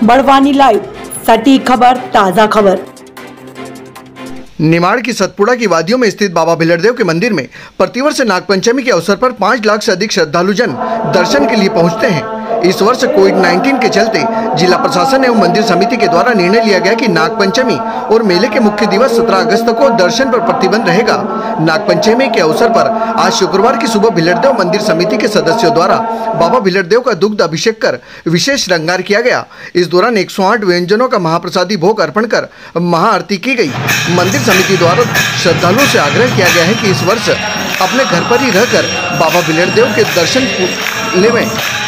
Barwani live, सटीक खबर, ताजा खबर। निमाड़ की सतपुड़ा की वादियों में स्थित बाबा भिलड़देव के मंदिर में प्रतिवर्ष नागपंचमी के अवसर पर 5 लाख से अधिक श्रद्धालु जन दर्शन के लिए पहुंचते हैं। इस वर्ष कोविड-19 के चलते जिला प्रशासन एवं मंदिर समिति के द्वारा निर्णय लिया गया कि नागपंचमी और मेले के मुख्य दिवस 17 अगस्त को दर्शन पर प्रतिबंध रहेगा। नागपंचमी के अवसर पर आज शुक्रवार की सुबह भिलड़देव मंदिर समिति के सदस्यों द्वारा बाबा भिलड़देव का दुग्ध अभिषेक कर विशेष श्रृंगार किया गया। इस दौरान 108 व्यंजनों का महाप्रसादी भोग अर्पण कर महाआरती की गई। मंदिर समिति द्वारा श्रद्धालुओं से आग्रह किया गया है कि इस वर्ष अपने घर पर ही रहकर बाबा भिलड़देव के दर्शन लें।